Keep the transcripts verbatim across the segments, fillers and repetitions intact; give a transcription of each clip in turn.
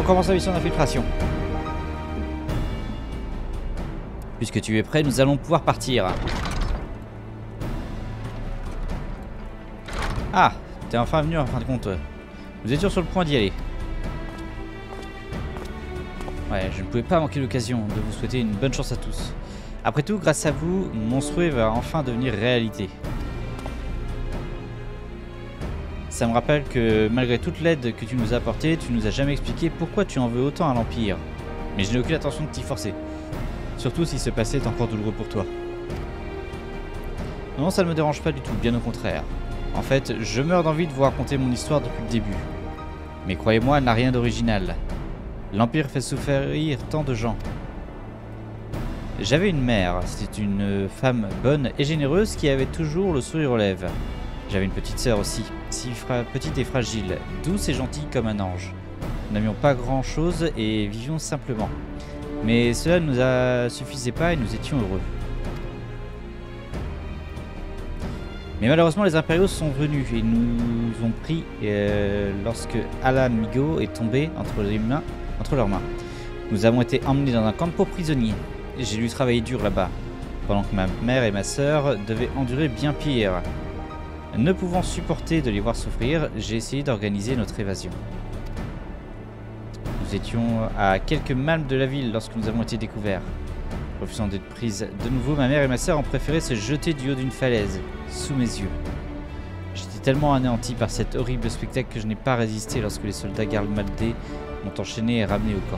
commence la mission d'infiltration. Puisque tu es prêt, nous allons pouvoir partir. Ah, t'es enfin venu en fin de compte. Nous étions sur le point d'y aller. Ouais, je ne pouvais pas manquer l'occasion de vous souhaiter une bonne chance à tous. Après tout, grâce à vous, mon souhait va enfin devenir réalité. Ça me rappelle que malgré toute l'aide que tu nous as apportée, tu nous as jamais expliqué pourquoi tu en veux autant à l'Empire. Mais je n'ai aucune intention de t'y forcer. Surtout si ce passé est encore douloureux pour toi. Non, ça ne me dérange pas du tout, bien au contraire. En fait, je meurs d'envie de vous raconter mon histoire depuis le début. Mais croyez-moi, elle n'a rien d'original. L'Empire fait souffrir tant de gens. J'avais une mère, c'était une femme bonne et généreuse qui avait toujours le sourire aux lèvres. J'avais une petite sœur aussi, si petite et fragile, douce et gentille comme un ange. Nous n'avions pas grand-chose et vivions simplement. Mais cela ne nous a... suffisait pas et nous étions heureux. Mais malheureusement, les impériaux sont venus et nous ont pris euh, lorsque Alan Migo est tombé entre, les mains, entre leurs mains. Nous avons été emmenés dans un camp pour prisonniers. J'ai dû travailler dur là-bas, pendant que ma mère et ma sœur devaient endurer bien pire. Ne pouvant supporter de les voir souffrir, j'ai essayé d'organiser notre évasion. Nous étions à quelques milles de la ville lorsque nous avons été découverts. Refusant d'être prise de nouveau, ma mère et ma sœur ont préféré se jeter du haut d'une falaise, sous mes yeux. J'étais tellement anéanti par cet horrible spectacle que je n'ai pas résisté lorsque les soldats Garlemaldé m'ont enchaîné et ramené au camp.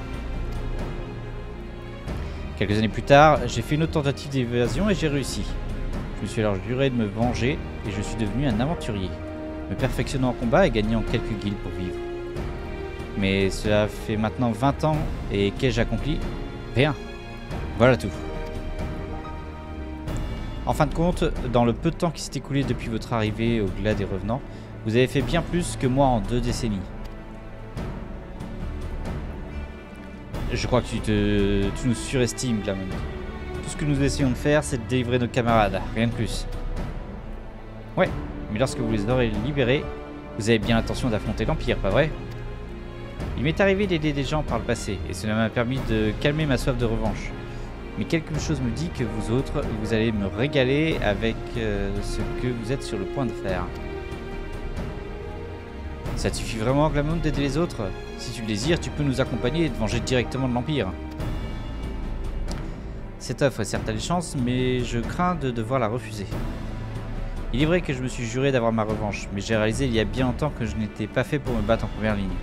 Quelques années plus tard, j'ai fait une autre tentative d'évasion et j'ai réussi. Je me suis alors juré de me venger et je suis devenu un aventurier, me perfectionnant en combat et gagnant quelques guildes pour vivre. Mais cela fait maintenant vingt ans et qu'ai-je accompli? Rien. Voilà tout. En fin de compte, dans le peu de temps qui s'est écoulé depuis votre arrivée au Glas des Revenants, vous avez fait bien plus que moi en deux décennies. Je crois que tu, te, tu nous surestimes, Glamond. Tout ce que nous essayons de faire, c'est de délivrer nos camarades, rien de plus. Ouais, mais lorsque vous les aurez libérés, vous avez bien l'intention d'affronter l'Empire, pas vrai? Il m'est arrivé d'aider des gens par le passé, et cela m'a permis de calmer ma soif de revanche. Mais quelque chose me dit que vous autres, vous allez me régaler avec euh, ce que vous êtes sur le point de faire. Ça te suffit vraiment, Glamond, d'aider les autres? Si tu le désires, tu peux nous accompagner et te venger directement de l'Empire. Cette offre est certes alléchante, mais je crains de devoir la refuser. Il est vrai que je me suis juré d'avoir ma revanche, mais j'ai réalisé il y a bien longtemps que je n'étais pas fait pour me battre en première ligne.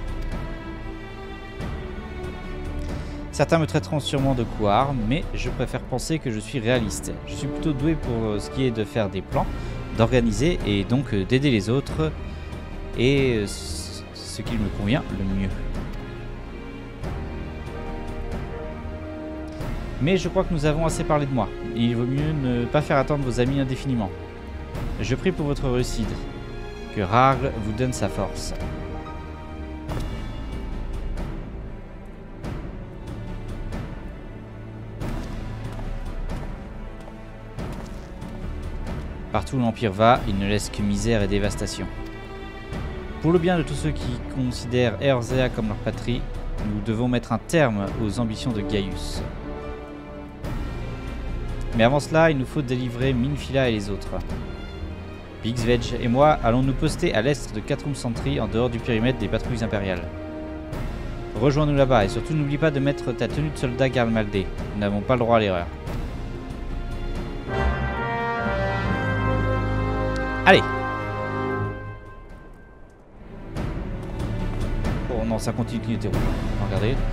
Certains me traiteront sûrement de couard, mais je préfère penser que je suis réaliste. Je suis plutôt doué pour ce qui est de faire des plans, d'organiser et donc d'aider les autres, et ce qui me convient le mieux. Mais je crois que nous avons assez parlé de moi. Il vaut mieux ne pas faire attendre vos amis indéfiniment. Je prie pour votre réussite. Que Rarg vous donne sa force. Partout où l'Empire va, il ne laisse que misère et dévastation. Pour le bien de tous ceux qui considèrent Eorzea comme leur patrie, nous devons mettre un terme aux ambitions de Gaius. Mais avant cela, il nous faut délivrer Minfila et les autres. Biggsved et moi allons nous poster à l'est de Catrum Sentry, en dehors du périmètre des patrouilles impériales. Rejoins-nous là-bas et surtout n'oublie pas de mettre ta tenue de soldat Garlemaldé. Nous n'avons pas le droit à l'erreur. Allez! Oh non, ça continue de clignoter rouge. On va regarder.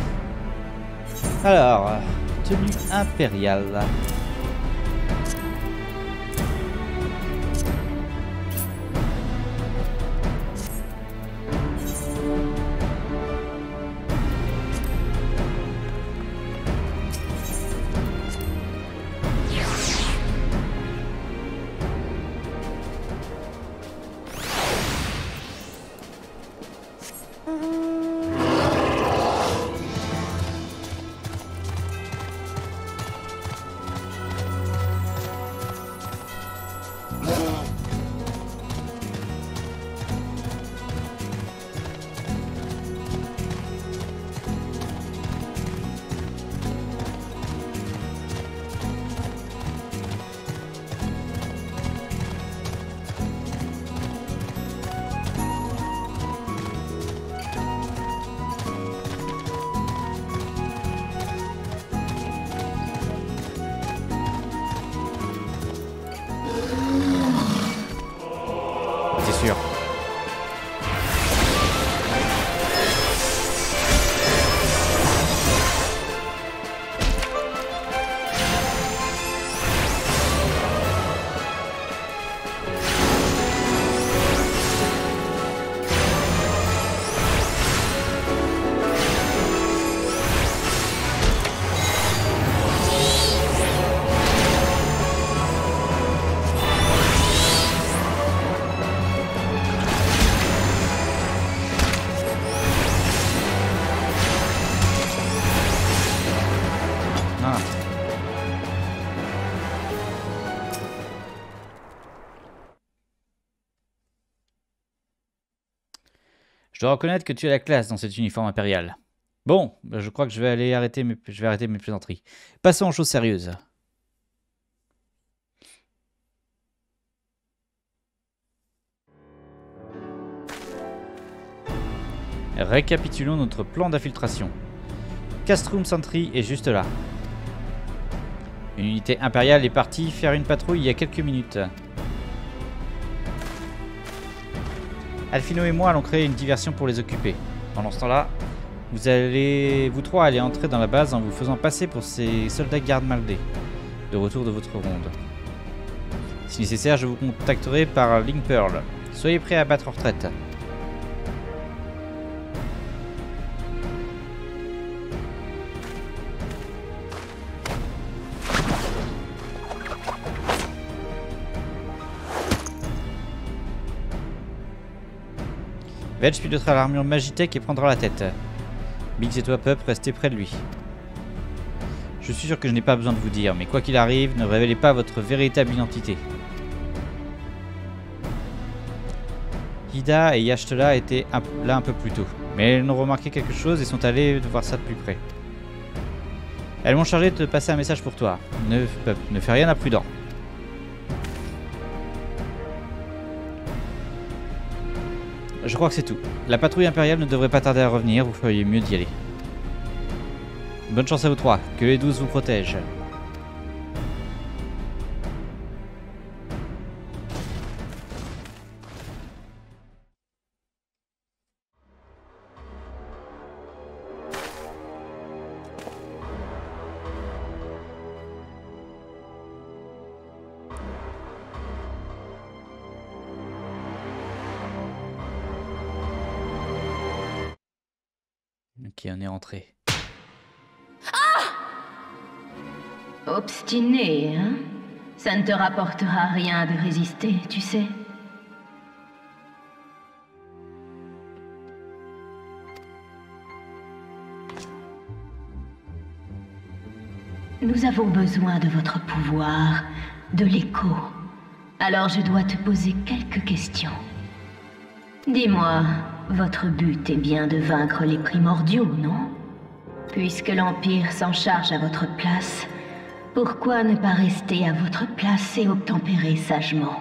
Alors, tenue impériale. sûr. Je dois reconnaître que tu as la classe dans cet uniforme impérial. Bon, bah je crois que je vais aller arrêter mes, je vais arrêter mes plaisanteries. Passons aux choses sérieuses. Récapitulons notre plan d'infiltration. Castrum Sentry est juste là. Une unité impériale est partie faire une patrouille il y a quelques minutes. Alphino et moi allons créer une diversion pour les occuper. Pendant ce temps-là, vous allez, vous trois allez entrer dans la base en vous faisant passer pour ces soldats garde-maldés, de retour de votre ronde. Si nécessaire, je vous contacterai par Link Pearl. Soyez prêts à battre en retraite. Vetch pilotera l'armure Magitech et prendra la tête. Biggs et toi, Pup, restez près de lui. Je suis sûr que je n'ai pas besoin de vous dire, mais quoi qu'il arrive, ne révélez pas votre véritable identité. Ida et Yashtela étaient un, là un peu plus tôt, mais elles ont remarqué quelque chose et sont allées voir ça de plus près. Elles m'ont chargé de te passer un message pour toi. Ne, Pup, ne fais rien d'imprudent. Je crois que c'est tout. La patrouille impériale ne devrait pas tarder à revenir, vous feriez mieux d'y aller. Bonne chance à vous trois, que les douze vous protègent. Ok, on est rentré. Ah! Obstiné, hein? Ça ne te rapportera rien de résister, tu sais. Nous avons besoin de votre pouvoir, de l'écho. Alors je dois te poser quelques questions. Dis-moi, votre but est bien de vaincre les primordiaux, non? Puisque l'Empire s'en charge à votre place, pourquoi ne pas rester à votre place et obtempérer sagement?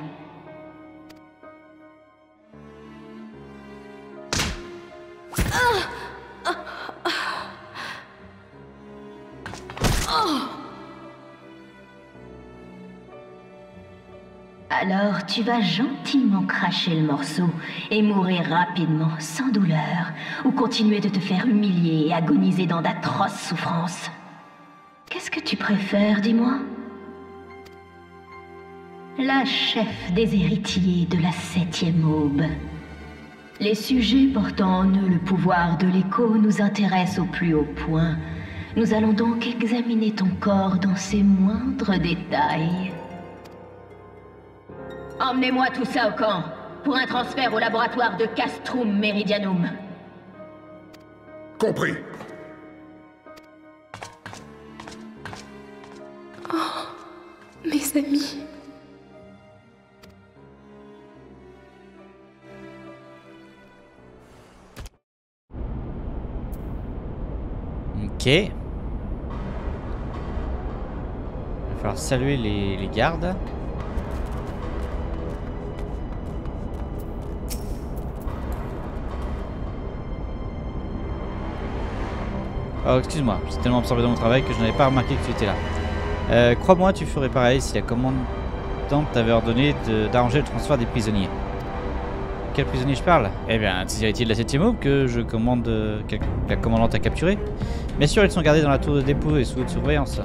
Alors tu vas gentiment cracher le morceau et mourir rapidement, sans douleur, ou continuer de te faire humilier et agoniser dans d'atroces souffrances. Qu'est-ce que tu préfères, dis-moi? La chef des héritiers de la septième aube. Les sujets portant en eux le pouvoir de l'écho nous intéressent au plus haut point. Nous allons donc examiner ton corps dans ses moindres détails. Emmenez-moi tout ça au camp, pour un transfert au laboratoire de Castrum Meridianum. Compris. Oh, mes amis. Ok. Il va falloir saluer les, les gardes. Oh, excuse-moi, j'ai tellement absorbé dans mon travail que je n'avais pas remarqué que tu étais là. Euh, Crois-moi, tu ferais pareil si la commandante t'avait ordonné d'arranger le transfert des prisonniers. quel prisonnier je parle? Eh bien, ces héritiers de la septième aube que je commande, euh, que la commandante a capturé. Bien sûr, ils sont gardés dans la tour de dépôt et sous haute surveillance.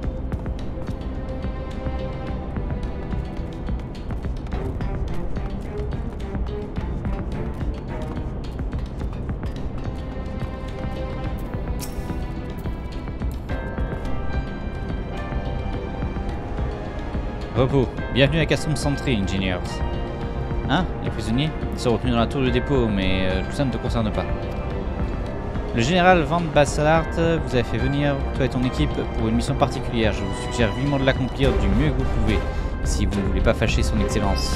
Repos. Bienvenue à Castrum Sentry, Engineers. Hein? Les prisonniers? Ils sont retenus dans la tour de dépôt, mais euh, tout ça ne te concerne pas. Le général Van Basselart vous a fait venir, toi et ton équipe, pour une mission particulière. Je vous suggère vivement de l'accomplir du mieux que vous pouvez, si vous ne voulez pas fâcher son excellence.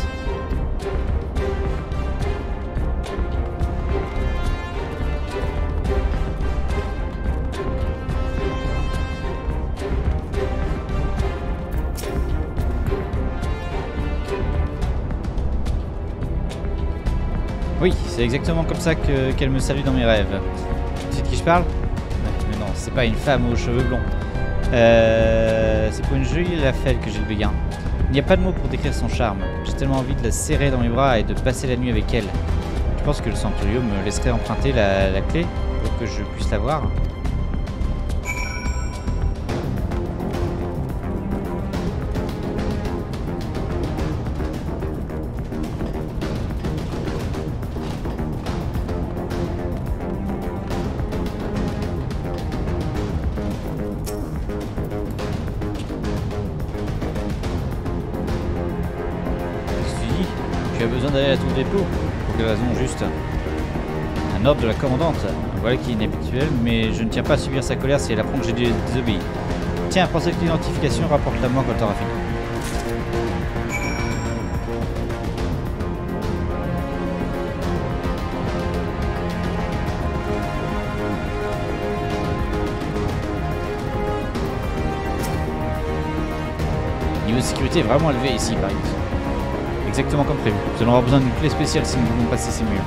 Oui, c'est exactement comme ça que qu'elle me salue dans mes rêves. Tu sais de qui je parle? Mais non, c'est pas une femme aux cheveux blonds. Euh, c'est pour une jolie Lafelle que j'ai le béguin. Il n'y a pas de mots pour décrire son charme. J'ai tellement envie de la serrer dans mes bras et de passer la nuit avec elle. Je pense que le Centurio me laisserait emprunter la, la clé pour que je puisse la voir. Tu as besoin d'aller à la tour de dépôt? Pour quelle raison juste? Un ordre de la commandante. Voilà qui est inhabituel, mais je ne tiens pas à subir sa colère si elle apprend que j'ai désobéi. Tiens, prends cette identification, rapporte-la moi quand t'auras fini. Niveau de sécurité est vraiment élevé ici, par exemple. Exactement comme prévu. Nous allons avoir besoin d'une clé spéciale si nous voulons passer ces murs.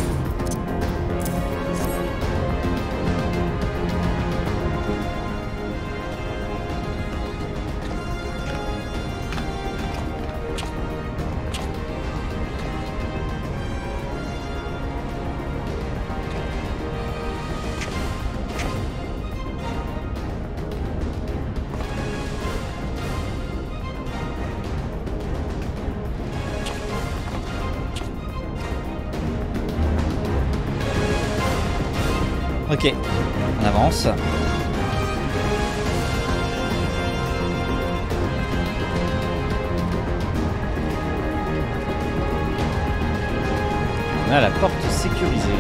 Ok, on avance. On a la porte sécurisée.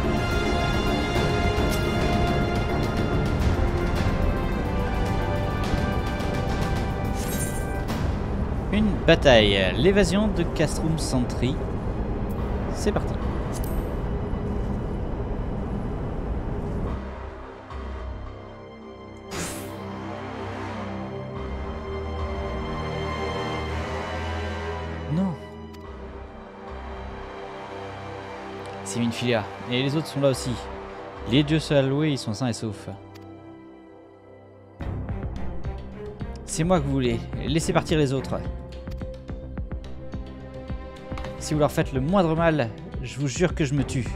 Une bataille. L'évasion de Castrum Sentry. C'est parti. Non. C'est Minfilia. Et les autres sont là aussi. Les dieux se loués, ils sont sains et saufs. C'est moi que vous voulez. Laissez partir les autres. Si vous leur faites le moindre mal, je vous jure que je me tue.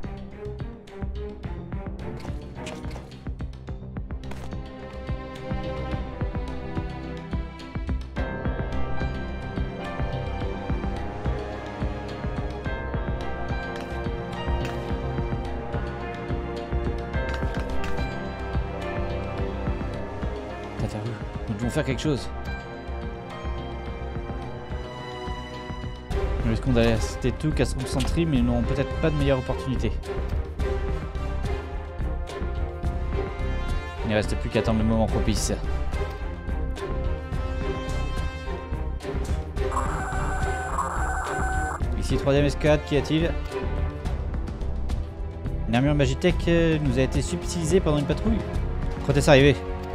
Nous devons faire quelque chose. Nous risquons d'aller assister tout Castrum Sentry, mais nous n'aurons peut-être pas de meilleure opportunité. Il ne reste plus qu'à attendre le moment propice. Ici, troisième escadre, qu'y a-t-il? Une armure Magitech nous a été subtilisée pendant une patrouille. Crottez arrivé.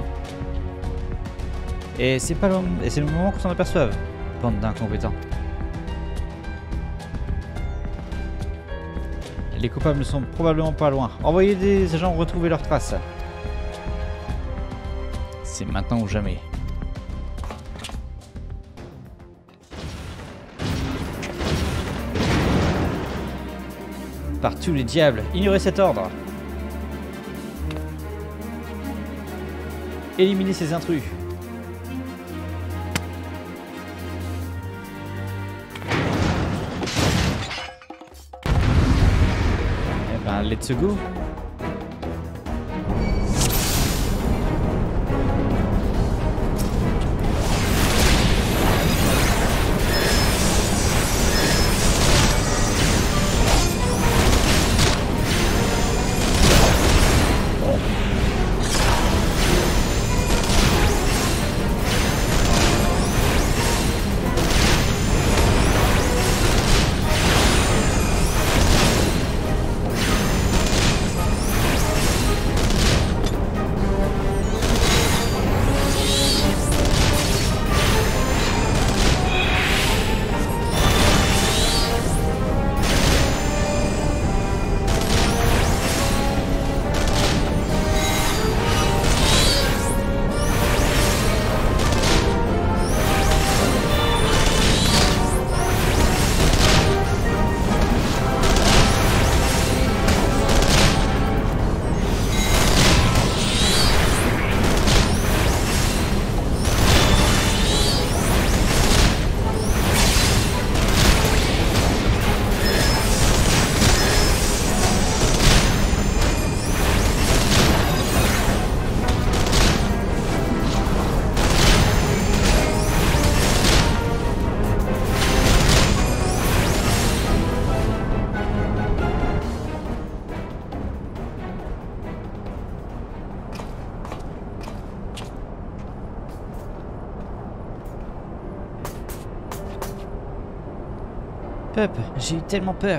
Et c'est pas le, et c'est le moment qu'on s'en aperçoive. Bande d'incompétents. Les coupables ne sont probablement pas loin. Envoyez des agents retrouver leurs traces. C'est maintenant ou jamais. Par tous les diables, ignorez cet ordre. Éliminez ces intrus. Eh ben, let's go. Pup, j'ai eu tellement peur.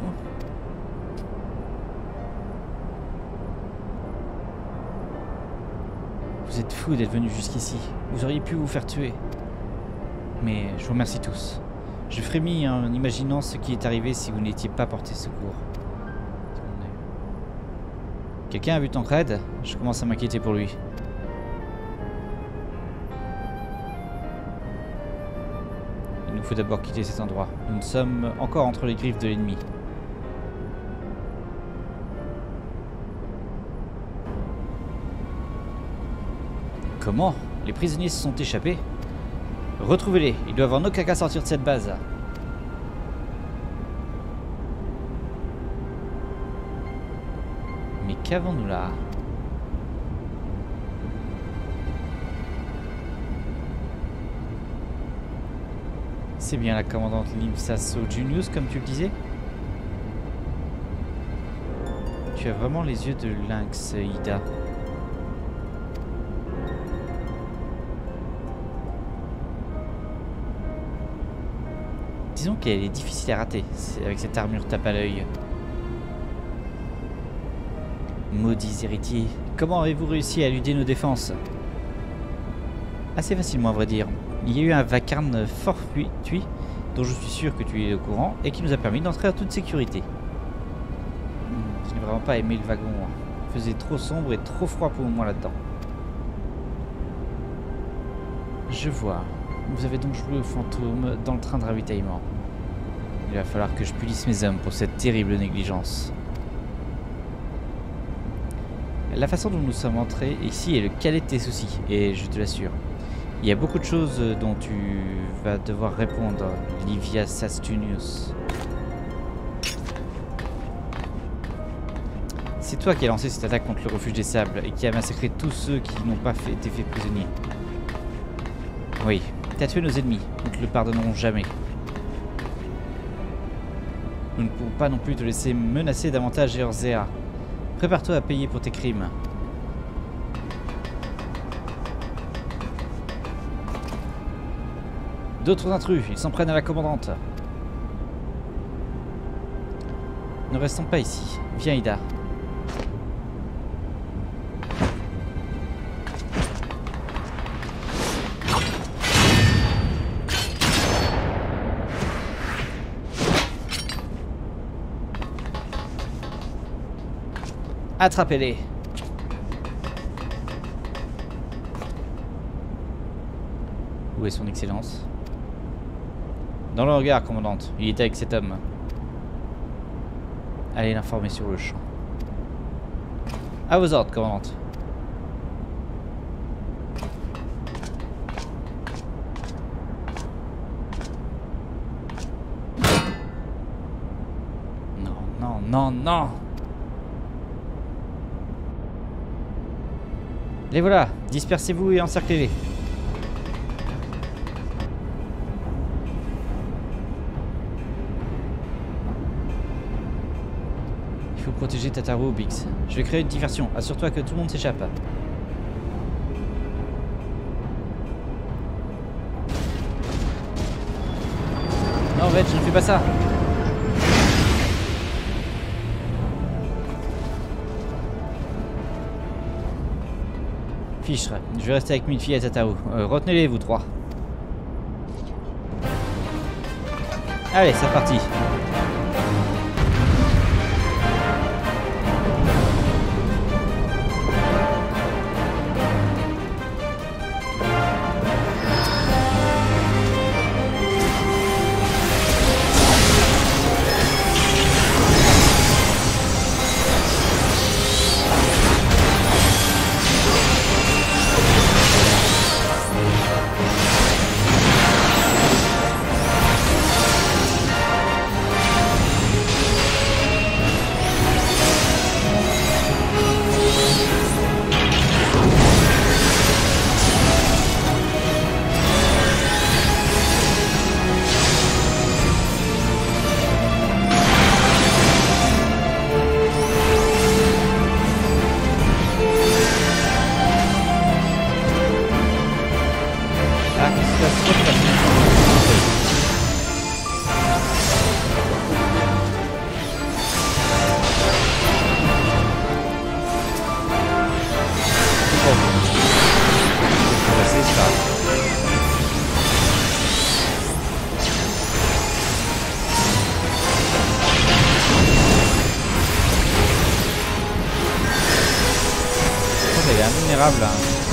Vous êtes fous d'être venus jusqu'ici. Vous auriez pu vous faire tuer. Mais je vous remercie tous. Je frémis en imaginant ce qui est arrivé si vous n'étiez pas porté secours. Quelqu'un a vu Tancred? Je commence à m'inquiéter pour lui. Il nous faut d'abord quitter cet endroit. Nous sommes encore entre les griffes de l'ennemi. Comment? Les prisonniers se sont échappés? Retrouvez-les, ils doivent en aucun cas sortir de cette base. Mais qu'avons-nous là? C'est bien la commandante Limsasso Junius, comme tu le disais? Tu as vraiment les yeux de lynx, Ida. Disons qu'elle est difficile à rater, avec cette armure tape à l'œil. Maudits héritiers, comment avez-vous réussi à éluder nos défenses? Assez facilement, à vrai dire. Il y a eu un vacarme fort fortuit, dont je suis sûr que tu es au courant, et qui nous a permis d'entrer en toute sécurité. Hmm, je n'ai vraiment pas aimé le wagon. Il faisait trop sombre et trop froid pour moi là-dedans. Je vois. Vous avez donc joué au fantôme dans le train de ravitaillement. Il va falloir que je punisse mes hommes pour cette terrible négligence. La façon dont nous sommes entrés ici est le cadet de tes soucis, et je te l'assure. Il y a beaucoup de choses dont tu vas devoir répondre, Livia Sastunius. C'est toi qui as lancé cette attaque contre le refuge des sables et qui a massacré tous ceux qui n'ont pas fait, été faits prisonniers. Oui, tu as tué nos ennemis, nous ne te le pardonnerons jamais. Nous ne pourrons pas non plus te laisser menacer davantage Eorzea. Prépare-toi à payer pour tes crimes. D'autres intrus, ils s'en prennent à la commandante. Ne restons pas ici. Viens, Ida. Attrapez-les. Où est son excellence? Dans le regard, commandante. Il était avec cet homme. Allez l'informer sur le champ. À vos ordres, commandante. Non, non, non, non. Les voilà, dispersez-vous et encerclez-les. Il faut protéger Tataru ou Bix. Je vais créer une diversion, assure-toi que tout le monde s'échappe. Non, Veg, je ne fais pas ça. Fichtre, je vais rester avec Milfi et Tataru. Euh, Retenez-les, vous trois. Allez, c'est parti. Là.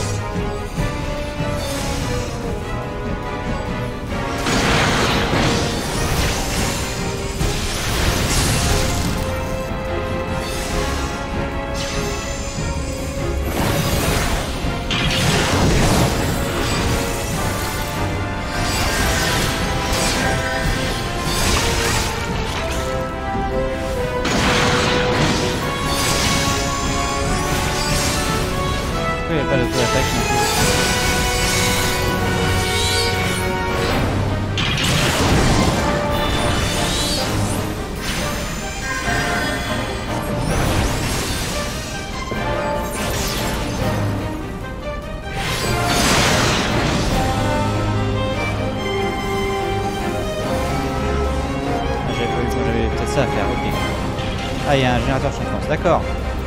Il n'y a pas d'auto-attaque non plus. Ah, j'avais pas vu, j'avais peut-être ça à faire, ok. Ah, il y a un générateur chauffance, d'accord.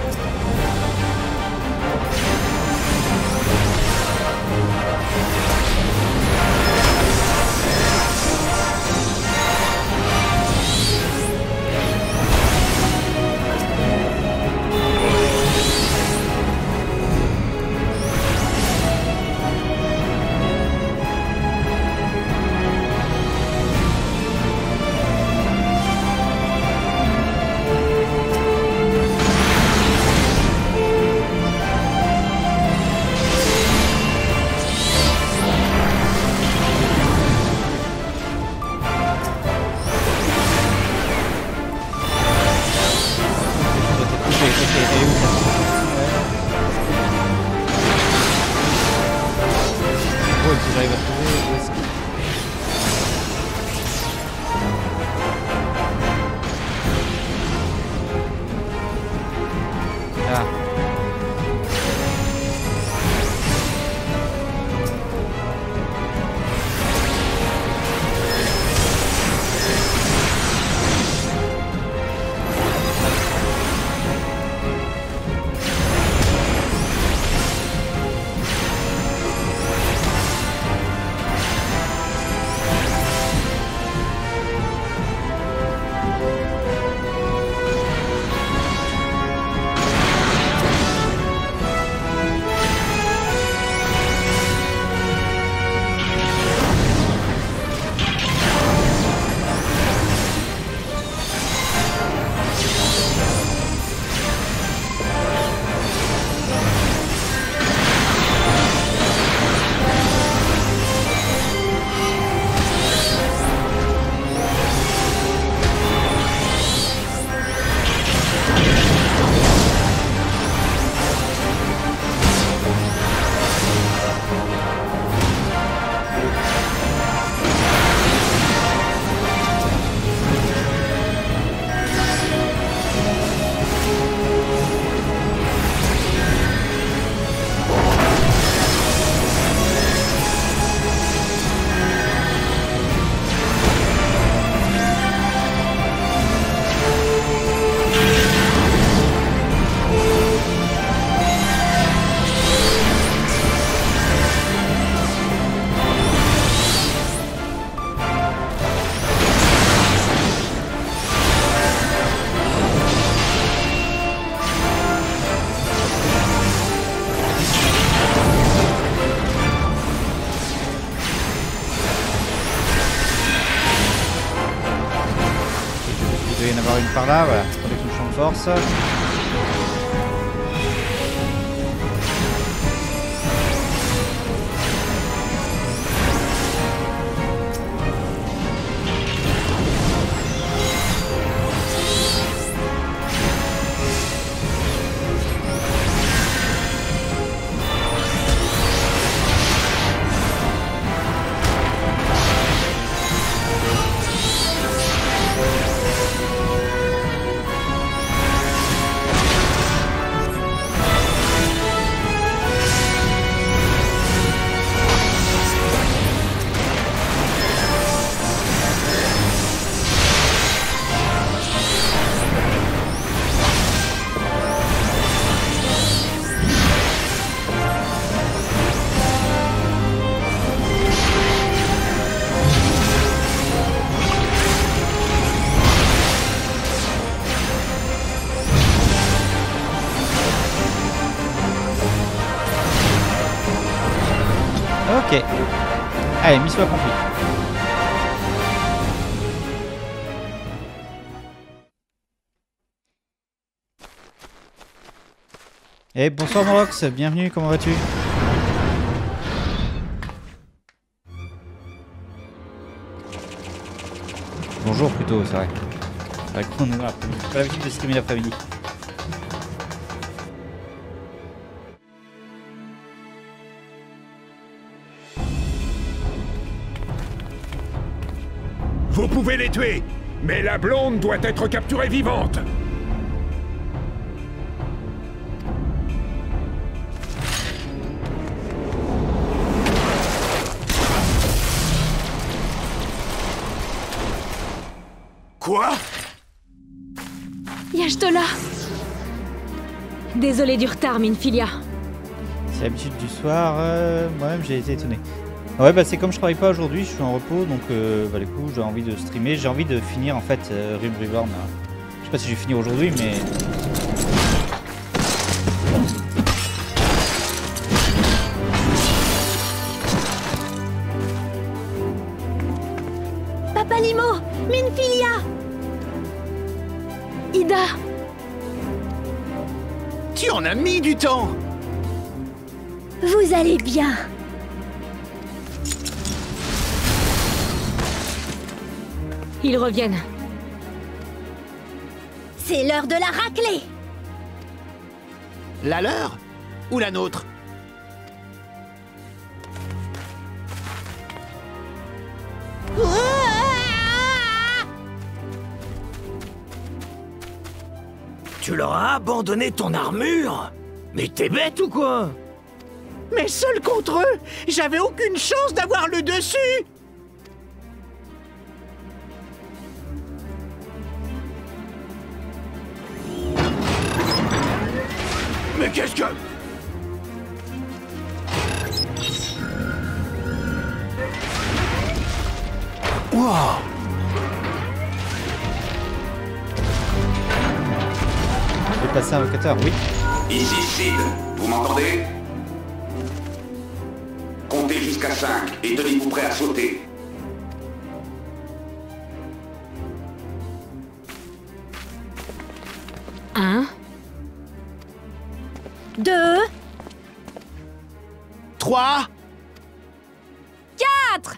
J'arrive à trouver où est-ce que... Ah. y en avoir une par là, voilà. Avec une champ de force. Ok. Allez, mission accomplie. Eh, bonsoir Morox, bienvenue, comment vas-tu? Bonjour plutôt, c'est vrai. C'est vrai qu'on est dans l'après-midi. J'ai pas l'habitude de streamer l'après-midi. Vous pouvez les tuer, mais la blonde doit être capturée vivante. Quoi? Y'Ashtola! Désolé du retard, Minfilia. C'est l'habitude du soir, euh, moi-même j'ai été étonné. Ouais, bah c'est comme je travaille pas aujourd'hui, je suis en repos, donc euh, bah, du coup j'ai envie de streamer, j'ai envie de finir en fait euh, Realm Reborn. Je sais pas si je vais finir aujourd'hui, mais... Papalimo! Minfilia! Ida! Tu en as mis du temps! Vous allez bien? Ils reviennent. C'est l'heure de la raclée! La leur? Ou la nôtre? Tu leur as abandonné ton armure? Mais t'es bête ou quoi? Mais seul contre eux, j'avais aucune chance d'avoir le dessus! Mais qu'est-ce que... Wow! Je vais passer un locateur, oui. Ici Sid, vous m'entendez? Comptez jusqu'à cinq et tenez-vous prêt à sauter. Un. Deux, Trois. Quatre.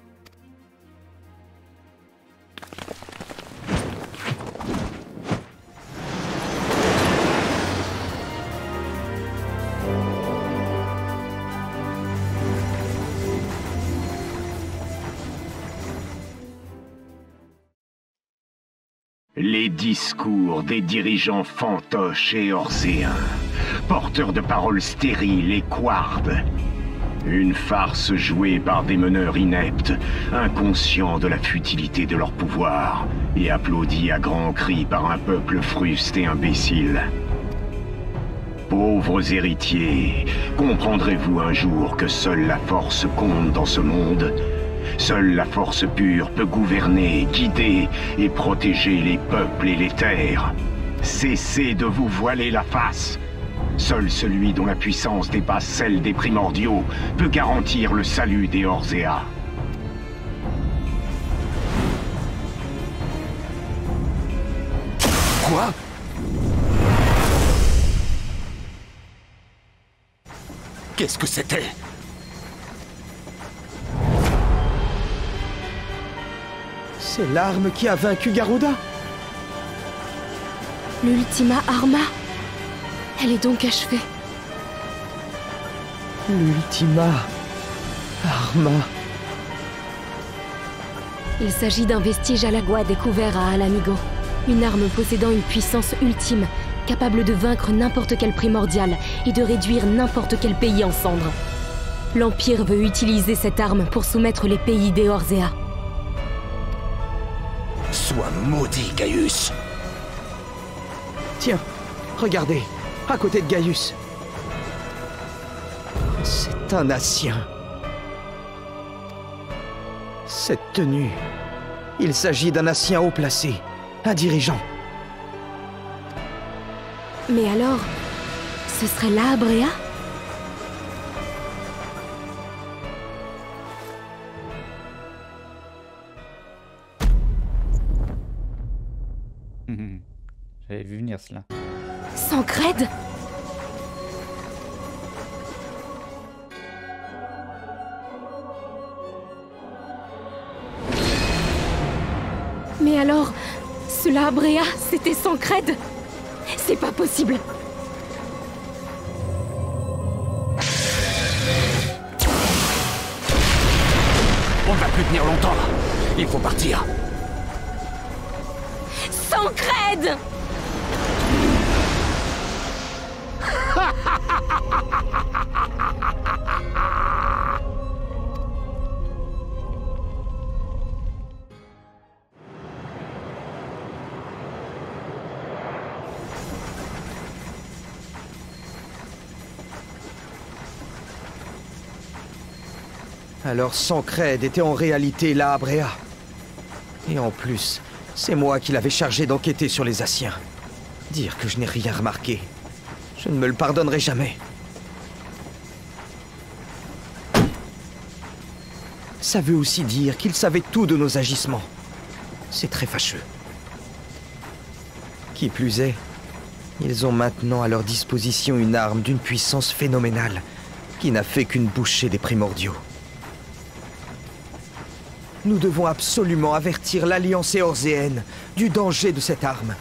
Les discours des dirigeants fantoches et orséens, porteurs de paroles stériles et couardes. Une farce jouée par des meneurs ineptes, inconscients de la futilité de leur pouvoir, et applaudis à grands cris par un peuple fruste et imbécile. Pauvres héritiers, comprendrez-vous un jour que seule la force compte dans ce monde ? Seule la force pure peut gouverner, guider et protéger les peuples et les terres. Cessez de vous voiler la face. Seul celui dont la puissance dépasse celle des primordiaux peut garantir le salut des Orzea. Quoi? Qu'est-ce que c'était? C'est l'arme qui a vaincu Garuda. L'Ultima Arma. Elle est donc achevée. L'Ultima Arma. Il s'agit d'un vestige Alagua découvert à Alamigo. Une arme possédant une puissance ultime, capable de vaincre n'importe quel primordial et de réduire n'importe quel pays en cendres. L'Empire veut utiliser cette arme pour soumettre les pays d'Eorzea. Sois maudit, Gaius. Tiens, regardez, à côté de Gaius. C'est un Ascien. Cette tenue, il s'agit d'un Ascien haut placé, un dirigeant. Mais alors, ce serait la Abrea? J'avais vu venir cela. Sancred? Mais alors, cela Abrea, c'était Sancred? C'est pas possible. On va plus tenir longtemps. Il faut partir. Sancred! Alors Sancred était en réalité la Abrea. Et en plus, c'est moi qui l'avais chargé d'enquêter sur les Asciens. Dire que je n'ai rien remarqué, je ne me le pardonnerai jamais. Ça veut aussi dire qu'il savait tout de nos agissements. C'est très fâcheux. Qui plus est, ils ont maintenant à leur disposition une arme d'une puissance phénoménale, qui n'a fait qu'une bouchée des primordiaux. Nous devons absolument avertir l'Alliance éorzéenne du danger de cette arme.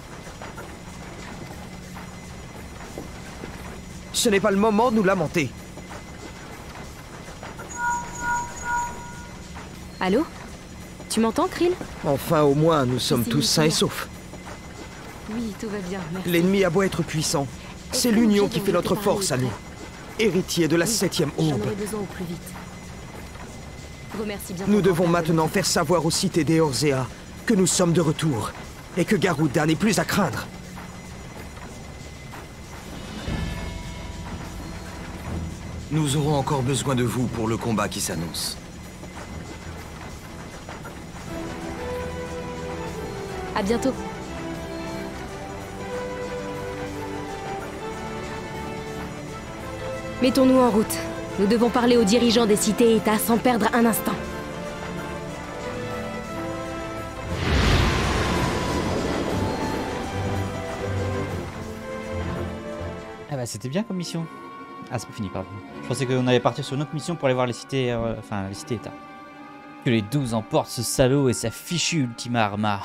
Ce n'est pas le moment de nous lamenter. Allô? Tu m'entends, Krill? Enfin, au moins, nous sommes Ici, tous sains et Nicolas. saufs. Oui, tout va bien, merci. L'ennemi a beau être puissant, c'est Est-ce que l'union l'objet qui dont fait je notre t'ai parlé force à est nous. prêt? Héritier de la Oui, septième J'en aube. aurai besoin au plus vite. Remercie bien Nous ton devons portable. maintenant faire savoir aux cités d'Eorzea que nous sommes de retour et que Garuda n'est plus à craindre. Nous aurons encore besoin de vous pour le combat qui s'annonce. À bientôt. Mettons-nous en route. Nous devons parler aux dirigeants des cités-États sans perdre un instant. Ah bah c'était bien comme mission. Ah c'est pas fini, pardon. Je pensais qu'on allait partir sur une autre mission pour aller voir les cités, euh, enfin les cités états. Que les douze emportent ce salaud et sa fichue Ultima Arma.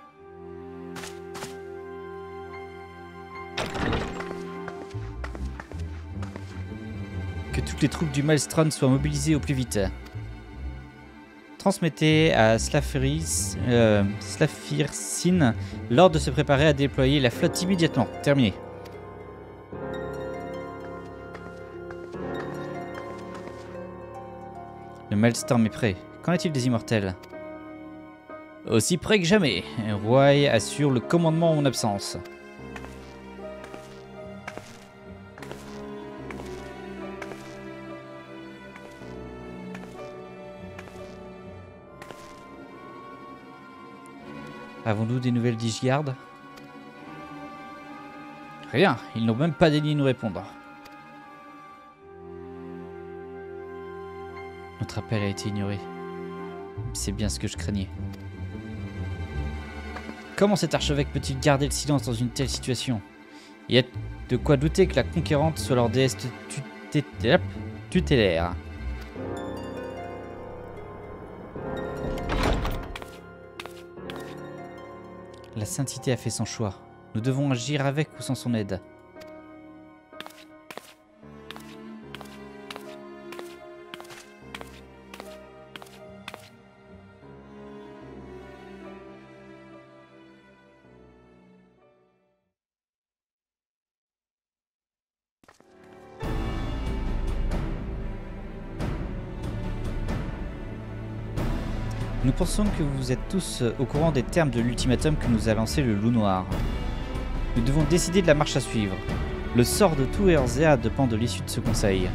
Que toutes les troupes du Maelstrom soient mobilisées au plus vite. Transmettez à Slafiris, euh, Slafircine l'ordre de se préparer à déployer la flotte immédiatement. Terminé. Le Maelstrom est prêt. Qu'en est-il des immortels? Aussi près que jamais. Roy assure le commandement en mon absence. Avons-nous des nouvelles d'Ishgard? Rien, ils n'ont même pas daigné nous répondre. Notre appel a été ignoré. C'est bien ce que je craignais. Comment cet archevêque peut-il garder le silence dans une telle situation? Il y a de quoi douter que la conquérante soit leur déesse tuté- tutélaire. La sainteté a fait son choix. Nous devons agir avec ou sans son aide. Nous pensons que vous êtes tous au courant des termes de l'ultimatum que nous a lancé le Loup Noir. Nous devons décider de la marche à suivre. Le sort de tout Eorzea dépend de l'issue de ce conseil.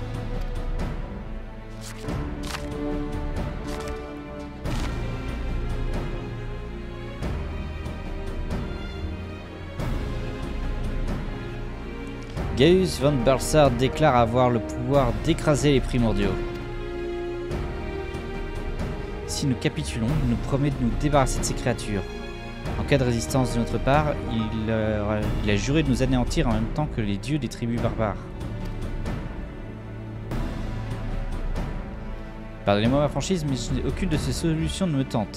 Gaius von Balsard déclare avoir le pouvoir d'écraser les primordiaux. Si nous capitulons, il nous promet de nous débarrasser de ces créatures. En cas de résistance de notre part, il, euh, il a juré de nous anéantir en même temps que les dieux des tribus barbares. Pardonnez-moi ma franchise, mais je, aucune de ces solutions ne me tente.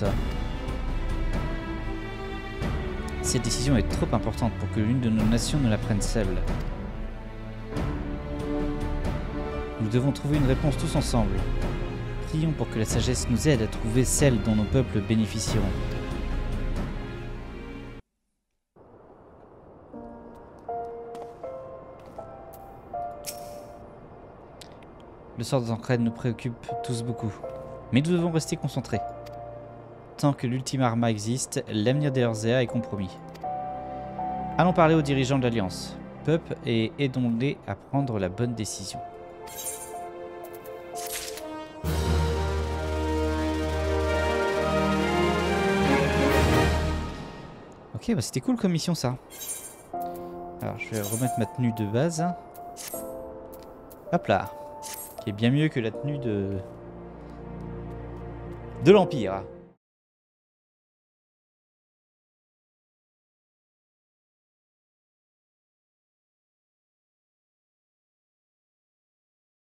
Cette décision est trop importante pour que l'une de nos nations ne la prenne seule. Nous devons trouver une réponse tous ensemble. Prions pour que la sagesse nous aide à trouver celle dont nos peuples bénéficieront. Le sort de Tancred nous préoccupe tous beaucoup, mais nous devons rester concentrés. Tant que l'Ultima Arma existe, l'avenir d'Eorzea est compromis. Allons parler aux dirigeants de l'Alliance, peuple, et aidons-les à prendre la bonne décision. Ok, bah c'était cool comme mission ça. Alors je vais remettre ma tenue de base. Hop là. Qui est bien mieux que la tenue de... de l'Empire.